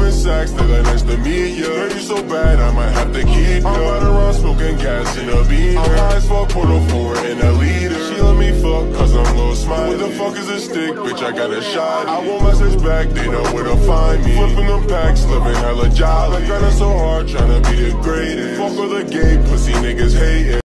Goldman Sachs, they like nice to meet ya. Girl, you so bad, I might have to keep ya. I'm riding around smoking gas in a beamer. I'm high as fuck, portal 4 in a liter. She let me fuck, cause I'm low smiley. What the fuck is a stick, bitch, I got a shot. I won't message back, they know where to find me. Flipping them packs, living hella jolly. Like grinding so hard, tryna be the greatest. Fuck with the gay pussy niggas hating.